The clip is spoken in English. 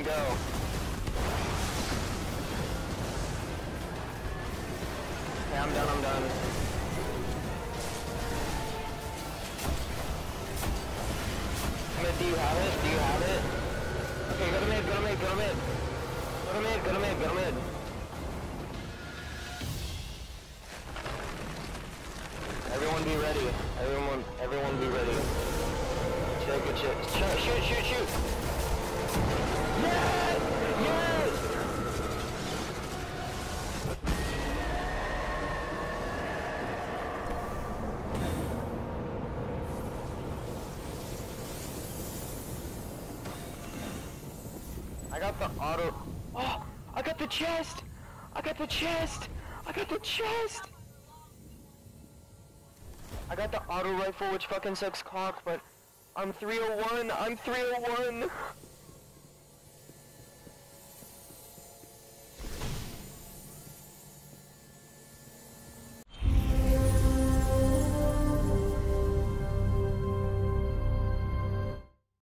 and go. Okay, I'm done, I'm done. Mid, do you have it? Do you have it? Okay, go to mid, go to mid, go to mid. Go to mid, go to mid, go to mid. Everyone be ready. Everyone be ready. Check it, check. Shoot. Yes! Yes! I got the auto. Oh, I got the chest! I got the chest! I got the chest! I got the auto rifle, which fucking sucks cock, but I'm 301! I'm 301!